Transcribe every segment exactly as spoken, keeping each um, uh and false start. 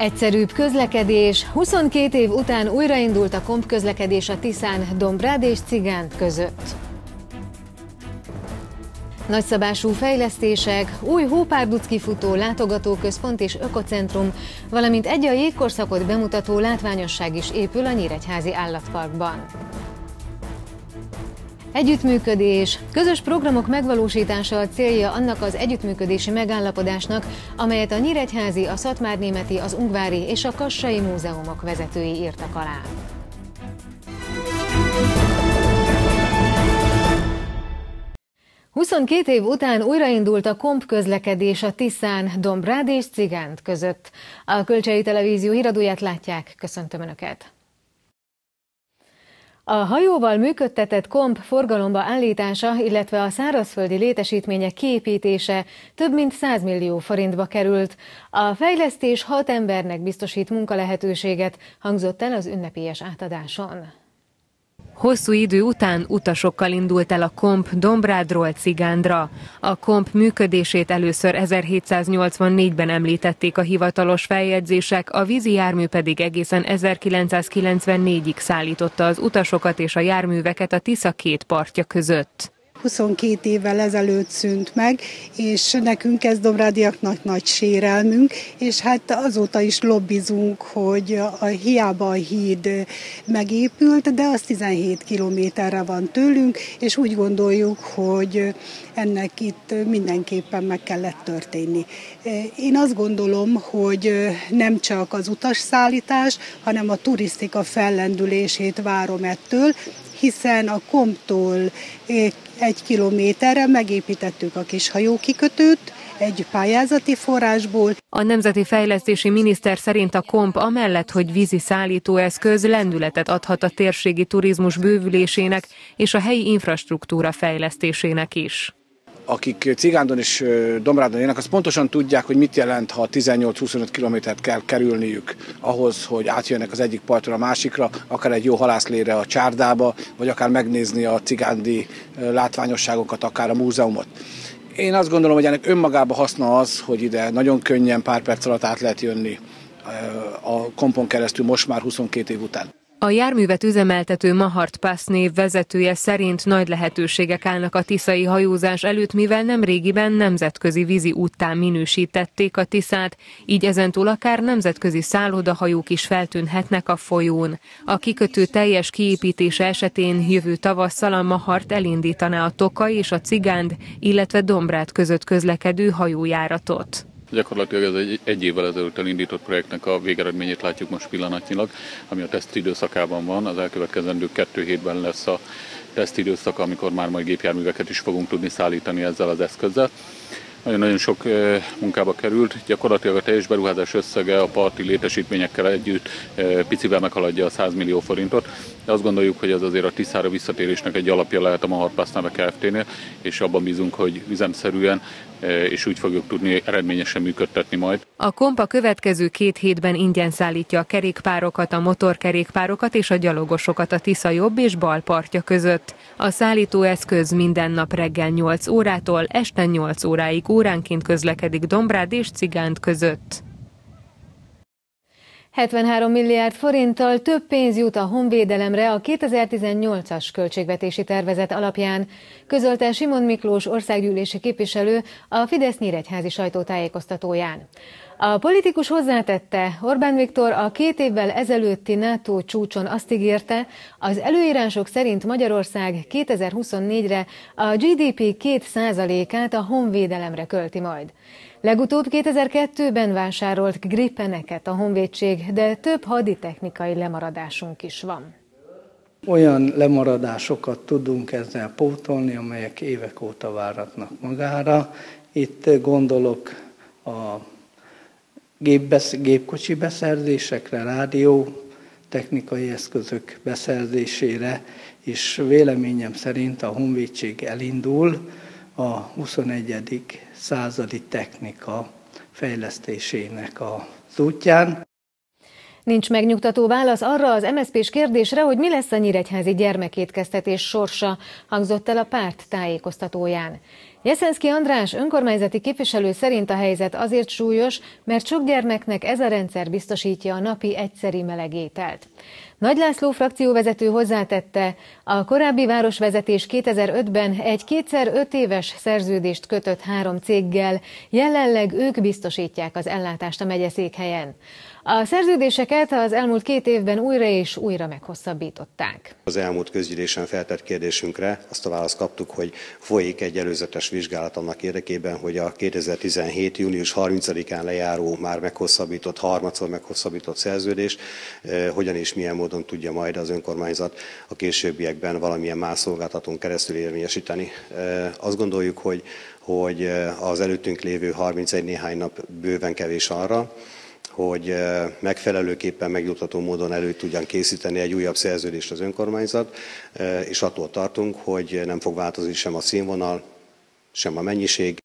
Egyszerűbb közlekedés. huszonkét év után újraindult a komp közlekedés a Tiszán, Dombrád és Cigánd között. Nagyszabású fejlesztések, új hópárduc kifutó, látogatóközpont és ökocentrum, valamint egy a jégkorszakot bemutató látványosság is épül a Nyíregyházi Állatparkban. Együttműködés. Közös programok megvalósítása a célja annak az együttműködési megállapodásnak, amelyet a nyíregyházi, a szatmárnémeti, az ungvári és a kassai múzeumok vezetői írtak alá. huszonkét év után újraindult a komp közlekedés a Tiszán, Dombrád és Cigánd között. A Kölcsei Televízió híradóját látják, köszöntöm Önöket! A hajóval működtetett komp forgalomba állítása, illetve a szárazföldi létesítmények kiépítése több mint száz millió forintba került. A fejlesztés hat embernek biztosít munkalehetőséget, hangzott el az ünnepélyes átadáson. Hosszú idő után utasokkal indult el a komp Dombrádról Cigándra. A komp működését először ezerhétszáznyolcvannégyben említették a hivatalos feljegyzések, a vízi jármű pedig egészen ezerkilencszázkilencvennégyig szállította az utasokat és a járműveket a Tisza két partja között. huszonkét évvel ezelőtt szűnt meg, és nekünk ez dombrádiaknak nagy sérelmünk, és hát azóta is lobbizunk, hogy a, hiába a híd megépült, de az tizenhét kilométerre van tőlünk, és úgy gondoljuk, hogy ennek itt mindenképpen meg kellett történni. Én azt gondolom, hogy nem csak az utasszállítás, hanem a turisztika fellendülését várom ettől, hiszen a komptól egy kilométerre megépítettük a kis hajókikötőt egy pályázati forrásból. A Nemzeti Fejlesztési Miniszter szerint a komp amellett, hogy vízi szállítóeszköz, lendületet adhat a térségi turizmus bővülésének és a helyi infrastruktúra fejlesztésének is. Akik Cigándon és Dombrádon élnek, azt pontosan tudják, hogy mit jelent, ha tizennyolc-huszonöt kilométert kell kerülniük ahhoz, hogy átjönnek az egyik partról a másikra, akár egy jó halászlére a csárdába, vagy akár megnézni a cigándi látványosságokat, akár a múzeumot. Én azt gondolom, hogy ennek önmagában haszna az, hogy ide nagyon könnyen pár perc alatt át lehet jönni a kompon keresztül most már huszonkét év után. A járművet üzemeltető Mahart Pass név vezetője szerint nagy lehetőségek állnak a tiszai hajózás előtt, mivel nemrégiben nemzetközi vízi úttá minősítették a Tiszát, így ezentúl akár nemzetközi szállodahajók is feltűnhetnek a folyón. A kikötő teljes kiépítése esetén jövő tavasszal a Mahart elindítaná a Tokaj és a Cigánd, illetve Dombrád között közlekedő hajójáratot. Gyakorlatilag ez egy, egy évvel ezelőtt elindított projektnek a végeredményét látjuk most pillanatnyilag, ami a teszt időszakában van. Az elkövetkezendő kettő hétben lesz a teszt időszaka, amikor már majd gépjárműveket is fogunk tudni szállítani ezzel az eszközzel. Nagyon-nagyon sok munkába került, gyakorlatilag a teljes beruházás összege a parti létesítményekkel együtt picivel meghaladja a száz millió forintot, de azt gondoljuk, hogy ez azért a Tiszára visszatérésnek egy alapja lehet a Mahart Pass Neve Kft-nél, és abban bízunk, hogy üzemszerűen és úgy fogjuk tudni eredményesen működtetni majd. A komp a következő két hétben ingyen szállítja a kerékpárokat, a motorkerékpárokat és a gyalogosokat a Tisza jobb és bal partja között. A szállítóeszköz minden nap reggel nyolc órától este nyolc óráig óránként közlekedik Dombrád és Cigánd között. hetvenhárom milliárd forinttal több pénz jut a honvédelemre a kétezer-tizennyolcas költségvetési tervezet alapján, közölte Simon Miklós országgyűlési képviselő a Fidesz nyíregyházi sajtótájékoztatóján. A politikus hozzátette, Orbán Viktor a két évvel ezelőtti NATO csúcson azt ígérte, az előírások szerint Magyarország kétezer-huszonnégyre a gé dé pé két százalékát a honvédelemre költi majd. Legutóbb kétezer-kettőben vásárolt Gripeneket a honvédség, de több haditechnikai lemaradásunk is van. Olyan lemaradásokat tudunk ezzel pótolni, amelyek évek óta váratnak magára. Itt gondolok a gépbesz- gépkocsi beszerzésekre, rádió, technikai eszközök beszerzésére, és véleményem szerint a honvédség elindul a huszonegyedik századi technika fejlesztésének az útján. Nincs megnyugtató válasz arra az em es zé pés kérdésre, hogy mi lesz a nyíregyházi gyermekétkeztetés sorsa, hangzott el a párt tájékoztatóján. Jeszenszky András önkormányzati képviselő szerint a helyzet azért súlyos, mert sok gyermeknek ez a rendszer biztosítja a napi egyszeri meleg ételt. Nagy László frakcióvezető hozzátette, a korábbi városvezetés kétezer-ötben egy kétszer öt éves szerződést kötött három céggel, jelenleg ők biztosítják az ellátást a megyeszékhelyen. A szerződéseket az elmúlt két évben újra és újra meghosszabbították. Az elmúlt közgyűlésen feltett kérdésünkre azt a választ kaptuk, hogy folyik egy előzetes vizsgálat annak érdekében, hogy a kétezer-tizenhét. június harmincadikán lejáró, már meghosszabbított, harmadszor meghosszabbított szerződést eh, hogyan és milyen módon tudja majd az önkormányzat a későbbiekben valamilyen más szolgáltatón keresztül érvényesíteni. Eh, azt gondoljuk, hogy, hogy az előttünk lévő harmincegy néhány nap bőven kevés arra, hogy megfelelőképpen megnyugtató módon elő tudjan készíteni egy újabb szerződést az önkormányzat, és attól tartunk, hogy nem fog változni sem a színvonal, sem a mennyiség.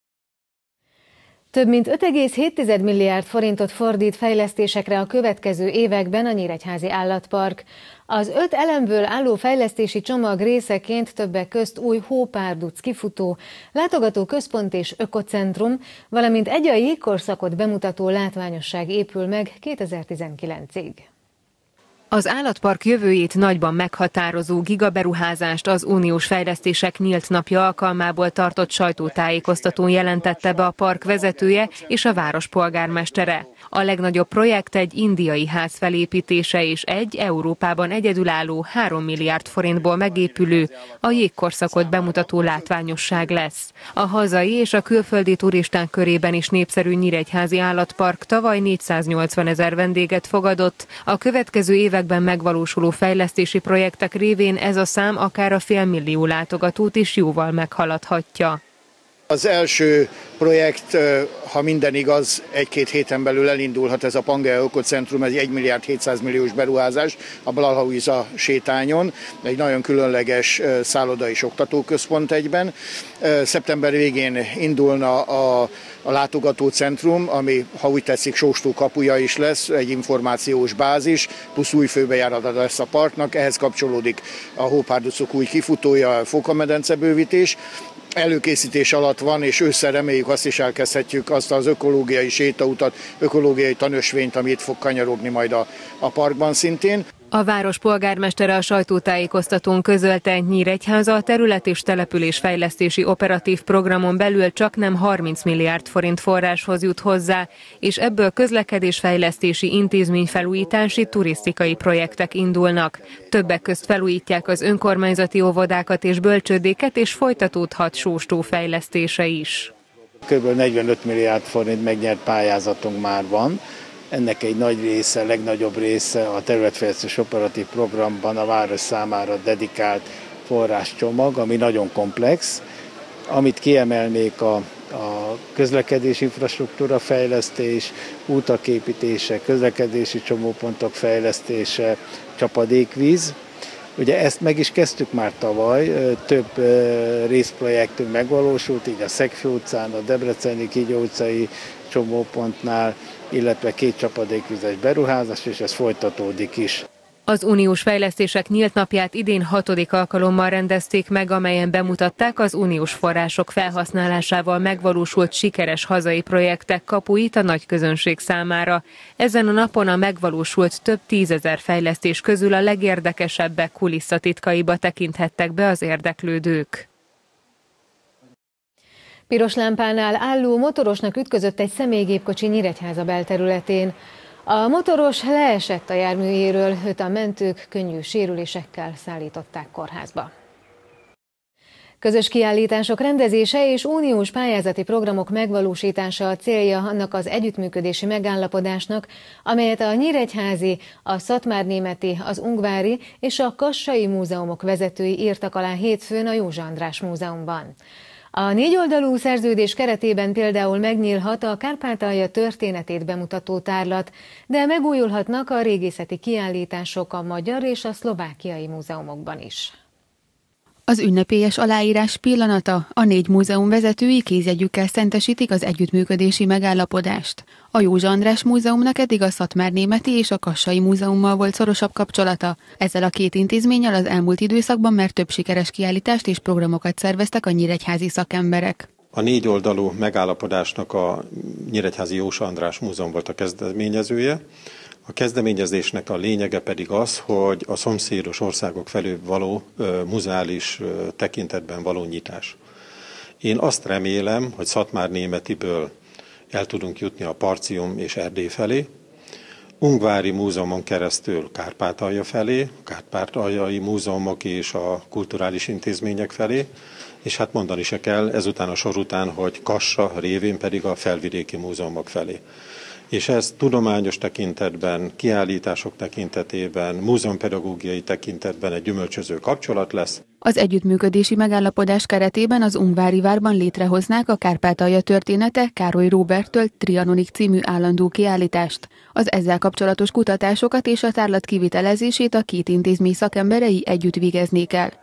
Több mint öt egész hét milliárd forintot fordít fejlesztésekre a következő években a Nyíregyházi Állatpark. Az öt elemből álló fejlesztési csomag részeként többek közt új hópárduc kifutó, látogatóközpont és ökocentrum, valamint egy a jégkorszakot bemutató látványosság épül meg kétezer-tizenkilencig. Az állatpark jövőjét nagyban meghatározó gigaberuházást az uniós fejlesztések nyílt napja alkalmából tartott sajtótájékoztatón jelentette be a park vezetője és a város polgármestere. A legnagyobb projekt egy indiai ház felépítése és egy Európában egyedülálló három milliárd forintból megépülő, a jégkorszakot bemutató látványosság lesz. A hazai és a külföldi turisták körében is népszerű Nyíregyházi Állatpark tavaly négyszáznyolcvanezer vendéget fogadott, a következő években megvalósuló fejlesztési projektek révén ez a szám akár a félmillió látogatót is jóval meghaladhatja. Az első projekt, ha minden igaz, egy-két héten belül elindulhat, ez a Pangea Ökocentrum, ez egy egy milliárd hétszáz milliós beruházás a Blaha-Lujza sétányon, egy nagyon különleges szálloda és oktatóközpont egyben. Szeptember végén indulna a, a látogatócentrum, ami, ha úgy tetszik, Sóstó kapuja is lesz, egy információs bázis, plusz új főbejárata lesz a parknak, ehhez kapcsolódik a hópárducok új kifutója, a Fókamedence bővítés. Előkészítés alatt van, és ősszel reméljük azt is elkezdhetjük azt az ökológiai sétautat, ökológiai tanösvényt, ami itt fog kanyarogni majd a, a parkban szintén. A város polgármestere a sajtótájékoztatón közölte, Nyíregyháza a terület- és településfejlesztési operatív programon belül csaknem harminc milliárd forint forráshoz jut hozzá, és ebből közlekedésfejlesztési, intézményfelújítási, turisztikai projektek indulnak. Többek közt felújítják az önkormányzati óvodákat és bölcsődéket, és folytatódhat Sóstó fejlesztése is. Kb. negyvenöt milliárd forint megnyert pályázatunk már van. Ennek egy nagy része, legnagyobb része a területfejlesztés operatív programban a város számára dedikált forráscsomag, ami nagyon komplex. Amit kiemelnék a, a közlekedési infrastruktúra fejlesztés, útaképítése, közlekedési csomópontok fejlesztése, csapadékvíz. Ugye ezt meg is kezdtük már tavaly, több részprojektünk megvalósult, így a Szegfő utcán, a Debreceni Kígyó utcai csomópontnál, illetve két csapadékvizes beruházás, és ez folytatódik is. Az uniós fejlesztések nyílt napját idén hatodik alkalommal rendezték meg, amelyen bemutatták az uniós források felhasználásával megvalósult sikeres hazai projektek kapuit a nagy közönség számára. Ezen a napon a megvalósult több tízezer fejlesztés közül a legérdekesebbek kulisszatitkaiba tekinthettek be az érdeklődők. Piros lámpánál álló motorosnak ütközött egy személygépkocsi Nyíregyháza belterületén. A motoros leesett a járműjéről, őt a mentők könnyű sérülésekkel szállították kórházba. Közös kiállítások rendezése és uniós pályázati programok megvalósítása a célja annak az együttműködési megállapodásnak, amelyet a nyíregyházi, a szatmárnémeti, az ungvári és a kassai múzeumok vezetői írtak alá hétfőn a Józsa András Múzeumban. A négyoldalú szerződés keretében például megnyílhat a Kárpátalja történetét bemutató tárlat, de megújulhatnak a régészeti kiállítások a magyar és a szlovákiai múzeumokban is. Az ünnepélyes aláírás pillanata, a négy múzeum vezetői kézjegyükkel szentesítik az együttműködési megállapodást. A Józsa András Múzeumnak eddig a Szatmárnémeti és a Kassai Múzeummal volt szorosabb kapcsolata. Ezzel a két intézménnyel az elmúlt időszakban már több sikeres kiállítást és programokat szerveztek a nyíregyházi szakemberek. A négy oldalú megállapodásnak a Nyíregyházi Jósa András Múzeum volt a kezdeményezője. A kezdeményezésnek a lényege pedig az, hogy a szomszédos országok felé való muzeális tekintetben való nyitás. Én azt remélem, hogy Szatmárnémetiből el tudunk jutni a Parcium és Erdély felé, Ungvári Múzeumon keresztül Kárpátalja felé, Kárpátaljai múzeumok és a kulturális intézmények felé, és hát mondani se kell ezután a sor után, hogy Kassa révén pedig a felvidéki múzeumok felé. És ez tudományos tekintetben, kiállítások tekintetében, múzeumpedagógiai tekintetben egy gyümölcsöző kapcsolat lesz. Az együttműködési megállapodás keretében az Ungvári várban létrehoznák a Kárpátalja története Károly Róberttől Trianonik című állandó kiállítást. Az ezzel kapcsolatos kutatásokat és a tárlat kivitelezését a két intézmény szakemberei együtt végeznék el.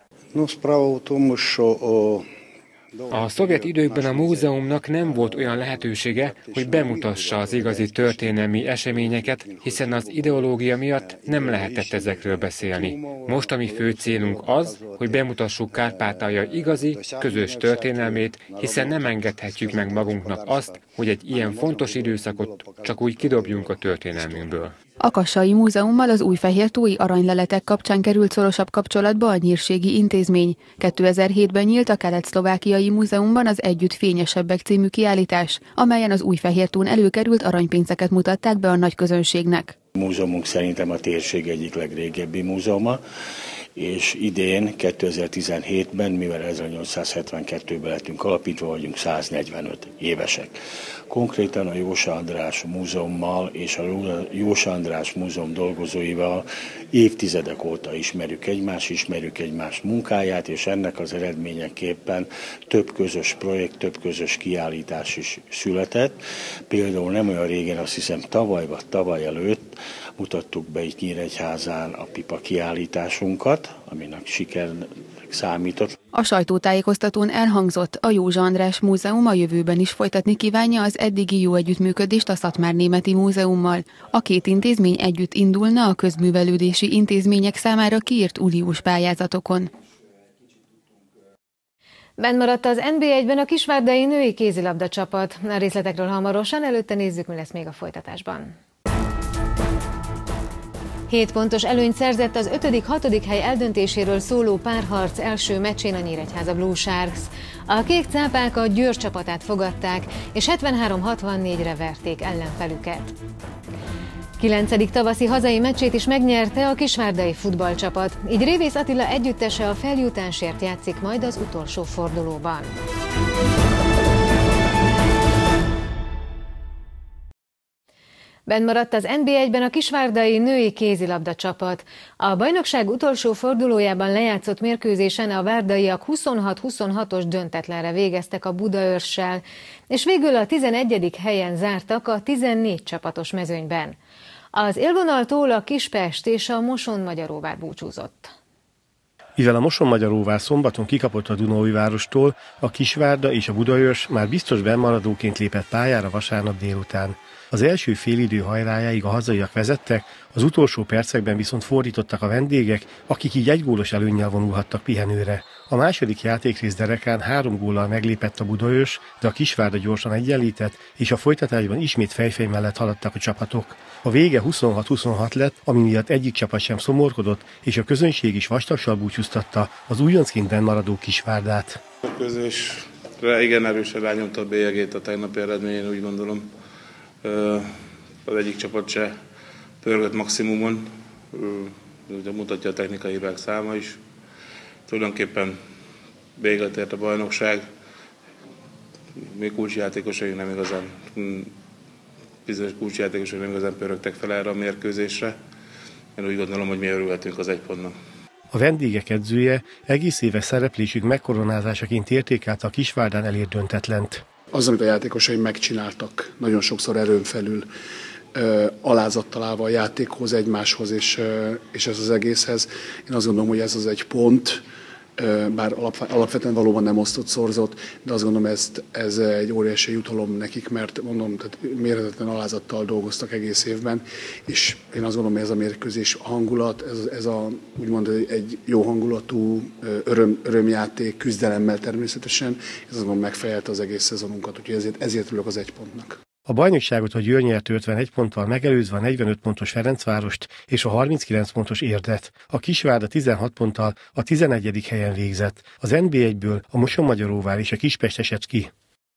A szovjet időkben a múzeumnak nem volt olyan lehetősége, hogy bemutassa az igazi történelmi eseményeket, hiszen az ideológia miatt nem lehetett ezekről beszélni. Most a mi fő célunk az, hogy bemutassuk Kárpátalja igazi, közös történelmét, hiszen nem engedhetjük meg magunknak azt, hogy egy ilyen fontos időszakot csak úgy kidobjunk a történelmünkből. A Kassai Múzeummal az újfehértói aranyleletek kapcsán került szorosabb kapcsolatba a Nyírségi Intézmény. kétezer-hétben nyílt a Kelet-szlovákiai Múzeumban az Együtt fényesebbek című kiállítás, amelyen az Újfehértón előkerült aranypénzeket mutatták be a nagy közönségnek. A múzeumunk szerintem a térség egyik legrégebbi múzeuma, és idén, kétezer-tizenhétben, mivel ezernyolcszázhetvenkettőben lettünk alapítva, vagyunk száznegyvenöt évesek. Konkrétan a Jósa András Múzeummal és a Jósa András Múzeum dolgozóival évtizedek óta ismerjük egymást, ismerjük egymás munkáját, és ennek az eredményeképpen több közös projekt, több közös kiállítás is született. Például nem olyan régen, azt hiszem tavaly vagy tavaly előtt mutattuk be itt Nyíregyházán a pipa kiállításunkat, aminek sikernek számított. A sajtótájékoztatón elhangzott, a Józsa András Múzeum a jövőben is folytatni kívánja az eddigi jó együttműködést a Szatmárnémeti Múzeummal. A két intézmény együtt indulna a közművelődési intézmények számára kiírt uniós pályázatokon. Benn maradt az en bé egyben a kisvárdai női kézilabda csapat. A részletekről hamarosan, előtte nézzük, mi lesz még a folytatásban. Hét pontos előnyt szerzett az ötödik-hatodik hely eldöntéséről szóló párharc első meccsén a Nyíregyháza Blue Sharks. A kék cápák a Győr csapatát fogadták, és hetvenhárom hatvannégyre verték ellenfelüket. Kilencedik tavaszi hazai meccsét is megnyerte a kisvárdai futballcsapat, így Révész Attila együttese a feljutásért játszik majd az utolsó fordulóban. Benn maradt az en bé egyben a kisvárdai női kézilabda csapat. A bajnokság utolsó fordulójában lejátszott mérkőzésen a várdaiak huszonhat huszonhatos döntetlenre végeztek a Budaörssel, és végül a tizenegyedik helyen zártak a tizennégy csapatos mezőnyben. Az élvonaltól a Kispest és a Mosonmagyaróvár búcsúzott. Mivel a Mosonmagyaróvár szombaton kikapott a Dunaújvárostól, a Kisvárda és a Budaörs már biztos bennmaradóként lépett pályára vasárnap délután. Az első félidő hajrájáig a hazaiak vezettek, az utolsó percekben viszont fordítottak a vendégek, akik így egy gólos előnnyel vonulhattak pihenőre. A második játékrész derekán három góllal meglépett a Budaörs, de a Kisvárda gyorsan egyenlített, és a folytatásban ismét fejfej mellett haladtak a csapatok. A vége huszonhat huszonhat lett, ami miatt egyik csapat sem szomorkodott, és a közönség is vastagssal búcsúztatta az újoncként bennmaradó Kisvárdát. A közösre igen erősen rányomta a bélyegét a tegnapi eredményén, úgy gondolom. Az egyik csapat se pörgött maximumon, ugye mutatja a technikai hibák száma is. Tulajdonképpen véget ért a bajnokság, mi kulcsjátékosaink nem igazán, bizonyos kulcsjátékosok nem igazán pörögtek fel erre a mérkőzésre. Én úgy gondolom, hogy mi örülhetünk az egy pontnak. A vendégek edzője egész éves szereplésük megkoronázásaként értékelte a Kisvárdán elért döntetlent. Az, amit a játékosaim megcsináltak, nagyon sokszor erőn felül, ö, alázattal állva a játékhoz, egymáshoz és, ö, és ez az egészhez. Én azt gondolom, hogy ez az egy pont, bár alapvetően valóban nem osztott, szorzott, de azt gondolom, ez, ez egy óriási jutalom nekik, mert mondom, tehát mérhetetlen alázattal dolgoztak egész évben, és én azt gondolom, hogy ez a mérkőzés hangulat, ez, ez a, úgymond egy jó hangulatú öröm, örömjáték, küzdelemmel természetesen, ez azt gondolom megfejelte az egész szezonunkat, úgyhogy ezért, ezért ülök az egy pontnak. A bajnokságot a Győr nyerte ötvenegy ponttal, megelőzve a negyvenöt pontos Ferencvárost és a harminckilenc pontos Érdet. A Kisvárda tizenhat ponttal a tizennegyedik helyen végzett. Az en bé egyből a Mosonmagyaróvár és a Kispest esett ki.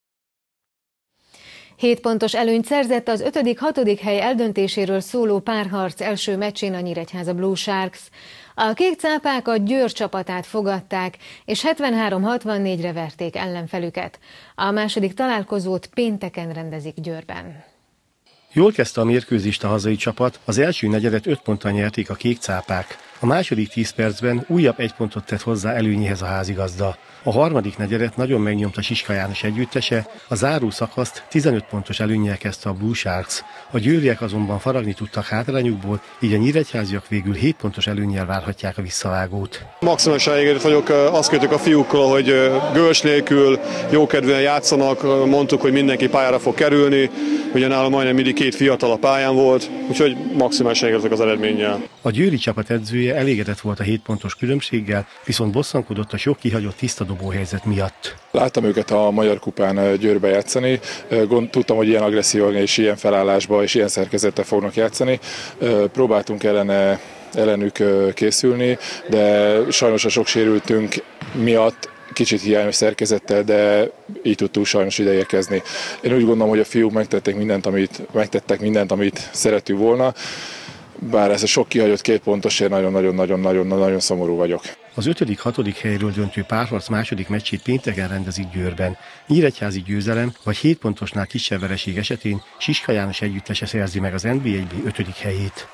Hét pontos előnyt szerzett az ötödik-hatodik hely eldöntéséről szóló párharc első meccsén a Nyíregyháza Blue Sharks. A kék cápák a Győr csapatát fogadták, és hetvenhárom hatvannégyre verték ellenfelüket. A második találkozót pénteken rendezik Győrben. Jól kezdte a mérkőzést a hazai csapat, az első negyedet öt ponttal nyerték a kék cápák. A második tíz percben újabb egy pontot tett hozzá előnyéhez a házigazda. A harmadik negyedet nagyon megnyomta Siska János együttese, a záró szakaszt tizenöt pontos előnnyel kezdte a Blue Sharks. A győriek azonban faragni tudtak hátrányukból, így a nyíregyháziak végül hét pontos előnnyel várhatják a visszavágót. Maximálisan elégedett vagyok, azt kértük a fiúkkal, hogy gős nélkül jókedvűen játszanak, mondtuk, hogy mindenki pályára fog kerülni, ugye nálam majdnem mindig két fiatal a pályán volt, úgyhogy maximálisan elégedettek az eredménnyel. A győri csapat edzője elégedett volt a hét pontos különbséggel, viszont bosszankodott a sok kihagyott tiszta dobóhelyzet miatt. Láttam őket a Magyar Kupán Győrbe játszani, tudtam, hogy ilyen agresszióan és ilyen felállásban és ilyen szerkezettel fognak játszani. Próbáltunk ellene, ellenük készülni, de sajnos a sok sérültünk miatt kicsit hiányos szerkezettel, de így tudtunk sajnos ideérkezni. Én úgy gondolom, hogy a fiúk megtettek mindent, amit, megtettek mindent, amit szerettük volna, bár ez a sok kihagyott két pontosért nagyon-nagyon-nagyon-nagyon szomorú vagyok. Az ötödik-hatodik helyről döntő párharc második meccsét pénteken rendezik Győrben. Nyíregyházi győzelem vagy hét pontosnál kisebb vereség esetén Siska János együttese szerzi meg az en bé egy bé ötödik helyét.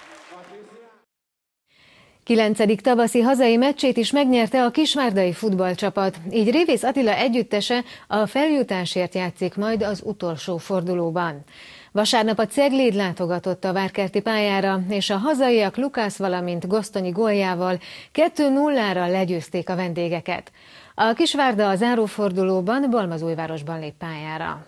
Kilencedik tavaszi hazai meccsét is megnyerte a kisvárdai futballcsapat, így Révész Attila együttese a feljutásért játszik majd az utolsó fordulóban. Vasárnap a Cegléd látogatott a várkerti pályára, és a hazaiak Lukász, valamint Gosztonyi góljával kettő nullára legyőzték a vendégeket. A Kisvárda a zárófordulóban Balmazújvárosban lép pályára.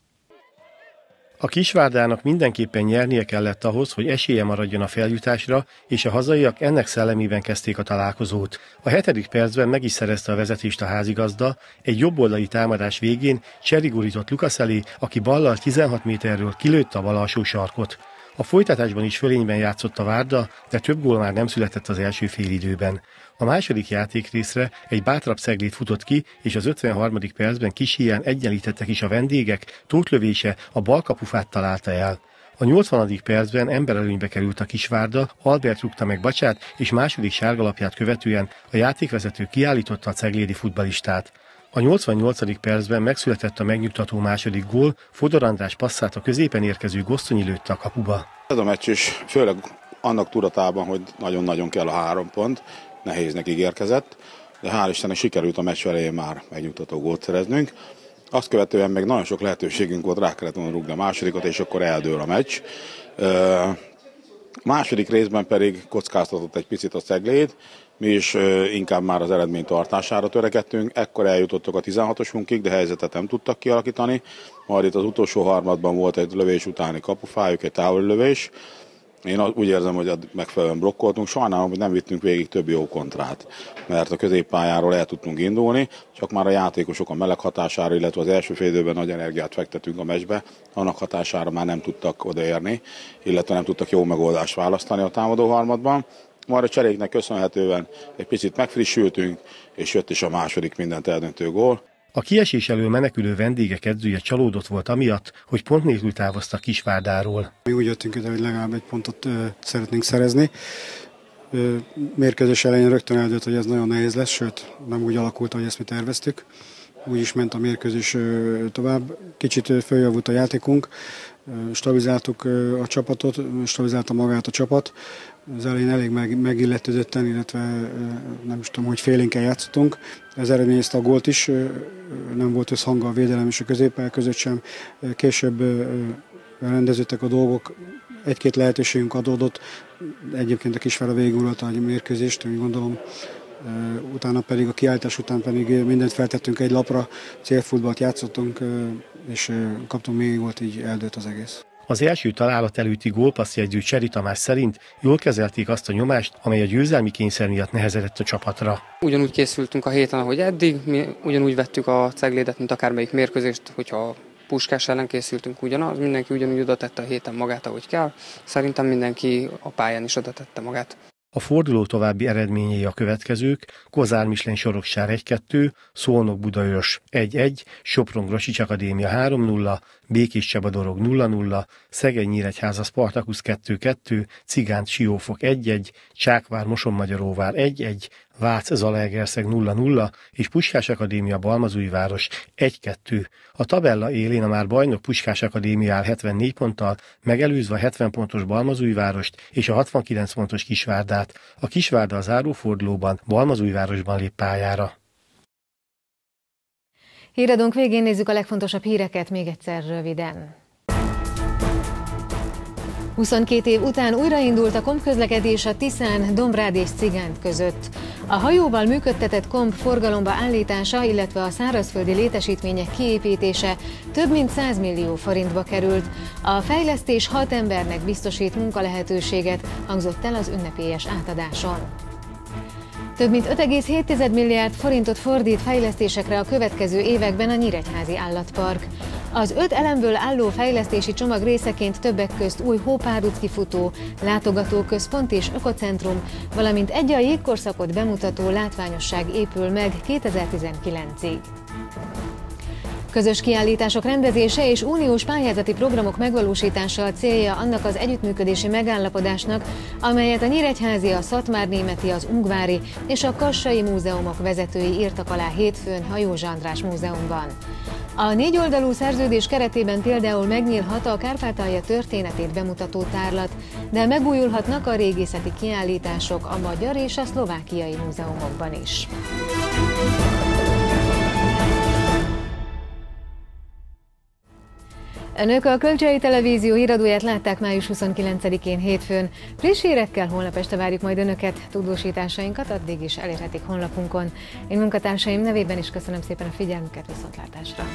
A Kisvárdának mindenképpen nyernie kellett ahhoz, hogy esélye maradjon a feljutásra, és a hazaiak ennek szellemében kezdték a találkozót. A hetedik percben meg is szerezte a vezetést a házigazda, egy jobboldali támadás végén Cseri gurított Lukasz elé, aki ballal tizenhat méterről kilőtte a bal alsó sarkot. A folytatásban is fölényben játszott a Várda, de több gól már nem született az első félidőben. A második játékrészre egy bátrabb Cegléd futott ki, és az ötvenharmadik percben kis híján egyenlítettek is a vendégek, Tóth lövése a bal kapufát találta el. A nyolcvanadik percben emberelőnybe került a Kisvárda, Albert rúgta meg Bacsát, és második sárgalapját követően a játékvezető kiállította a ceglédi futballistát. A nyolcvannyolcadik percben megszületett a megnyugtató második gól, Fodor András passzát a középen érkező Gosztonyi lőtte a kapuba. Ez a meccs is főleg annak tudatában, hogy nagyon-nagyon kell a három pont, nehéznek ígérkezett, de hál' Istennek sikerült a meccs elején már megnyugtató gólt szereznünk. Azt követően meg nagyon sok lehetőségünk volt, rá kellett volna rúgni a másodikat, és akkor eldől a meccs. Második részben pedig kockáztatott egy picit a Cegléd, mi is inkább már az eredmény tartására törekedtünk, ekkor eljutottak a tizenhatosunkig, de helyzetet nem tudtak kialakítani. Majd itt az utolsó harmadban volt egy lövés utáni kapufájuk, egy távoli lövés. Én úgy érzem, hogy megfelelően blokkoltunk, sajnálom, hogy nem vittünk végig több jó kontrát, mert a középpályáról el tudtunk indulni, csak már a játékosok a meleg hatására, illetve az első fél időben nagy energiát fektetünk a meccsbe, annak hatására már nem tudtak odaérni, illetve nem tudtak jó megoldást választani a támadó harmadban. Majd a cseréknek köszönhetően egy picit megfrissültünk, és jött is a második mindent eldöntő gól. A kiesés elől menekülő vendégek edzője csalódott volt amiatt, hogy pont nélkül távoztak Kisvárdáról. Mi úgy jöttünk ide, hogy legalább egy pontot ö, szeretnénk szerezni. Ö, mérkőzés elején rögtön eldőlt, hogy ez nagyon nehéz lesz, sőt nem úgy alakult, ahogy ezt mi terveztük. Úgy is ment a mérkőzés ö, tovább. Kicsit ö, följavult a játékunk, ö, stabilizáltuk ö, a csapatot, stabilizálta magát a csapat. Az elején elég meg, megilletődötten, illetve nem is tudom, hogy félénkkel játszottunk. Ez eredményezte a gólt is, nem volt összhang a védelem és a középpály között sem. Később rendeződtek a dolgok, egy-két lehetőségünk adódott. Egyébként a Kisvárda végigurolta a mérkőzést, úgy gondolom utána pedig a kiállítás után pedig mindent feltettünk egy lapra, célfutballt játszottunk, és kaptunk még volt, így eldőlt az egész. Az első találat előtti gólpasszjegyző Cseri Tamás szerint jól kezelték azt a nyomást, amely a győzelmi kényszer miatt nehezedett a csapatra. Ugyanúgy készültünk a héten, ahogy eddig, mi ugyanúgy vettük a Ceglédet, mint akármelyik mérkőzést, hogyha Puskás ellen készültünk ugyanaz, mindenki ugyanúgy oda tette a héten magát, ahogy kell. Szerintem mindenki a pályán is oda tette magát. A forduló további eredményei a következők: Kozár Mislén Soroksár egy kettő, Szolnok Budaörs egy egy, Sopron Grosics Akadémia három nulla, Békés Csaba Dorog nulla nulla, Szeged Nyíregyháza Spartakusz kettő kettő, Cigánt Siófok egy egy, Csákvár Mosonmagyaróvár egy egy, Vác Zalaegerszeg nulla nulla és Puskás Akadémia Balmazújváros egy kettő. A tabella élén a már bajnok Puskás Akadémia áll hetvennégy ponttal, megelőzve a hetven pontos Balmazújvárost és a hatvankilenc pontos Kisvárdát. A Kisvárda a zárófordulóban Balmazújvárosban lép pályára. Híradónk végén nézzük a legfontosabb híreket még egyszer röviden. huszonkét év után újraindult a kompközlekedés a Tiszán, Dombrád és Cigánt között. A hajóval működtetett komp forgalomba állítása, illetve a szárazföldi létesítmények kiépítése több mint száz millió forintba került. A fejlesztés hat embernek biztosít munkalehetőséget, hangzott el az ünnepélyes átadáson. Több mint öt egész hét milliárd forintot fordít fejlesztésekre a következő években a Nyíregyházi Állatpark. Az öt elemből álló fejlesztési csomag részeként többek közt új hópályaudvar kifutó, látogatóközpont és ökocentrum, valamint egy a jégkorszakot bemutató látványosság épül meg kétezer-tizenkilencig. Közös kiállítások rendezése és uniós pályázati programok megvalósítása a célja annak az együttműködési megállapodásnak, amelyet a nyíregyházi, a szatmárnémeti, az ungvári és a kassai múzeumok vezetői írtak alá hétfőn a József András Múzeumban. A négyoldalú szerződés keretében például megnyílhat a Kárpátalja történetét bemutató tárlat, de megújulhatnak a régészeti kiállítások a magyar és a szlovákiai múzeumokban is. Önök a Kölcsei Televízió híradóját látták május huszonkilencedikén hétfőn. Friss hírekkel holnap este várjuk majd Önöket, tudósításainkat addig is elérhetik honlapunkon. Én munkatársaim nevében is köszönöm szépen a figyelmüket, viszontlátásra!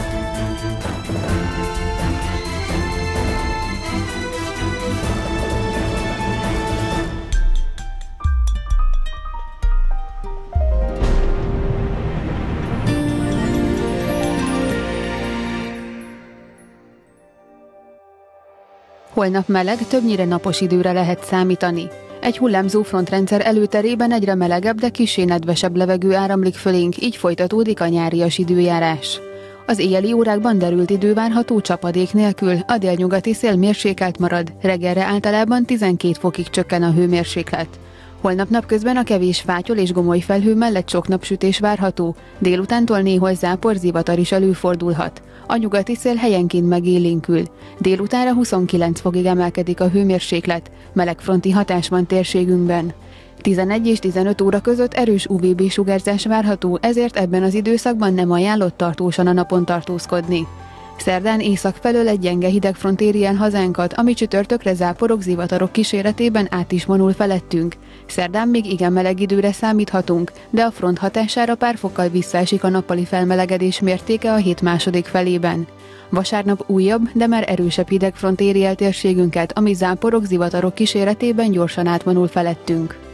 Holnap meleg, többnyire napos időre lehet számítani. Egy hullámzó frontrendszer előterében egyre melegebb, de kissé nedvesebb levegő áramlik fölénk, így folytatódik a nyárias időjárás. Az éjjeli órákban derült idő várható csapadék nélkül, a délnyugati szél mérsékelt marad, reggelre általában tizenkét fokig csökken a hőmérséklet. Holnap napközben a kevés fátyol és gomoly felhő mellett sok napsütés várható, délutántól néhol zápor, zivatar is előfordulhat. A nyugati szél helyenként megélénkül. Délutánra huszonkilenc fokig emelkedik a hőmérséklet, melegfronti hatás van térségünkben. tizenegy és tizenöt óra között erős u vé bé sugárzás várható, ezért ebben az időszakban nem ajánlott tartósan a napon tartózkodni. Szerdán észak felől egy gyenge hidegfront éri el hazánkat, ami csütörtökre záporok, zivatarok kíséretében át is vonul felettünk. Szerdán még igen meleg időre számíthatunk, de a front hatására pár fokkal visszaesik a nappali felmelegedés mértéke a hét második felében. Vasárnap újabb, de már erősebb hidegfront éri el térségünket, ami záporok, zivatarok kíséretében gyorsan átvonul felettünk.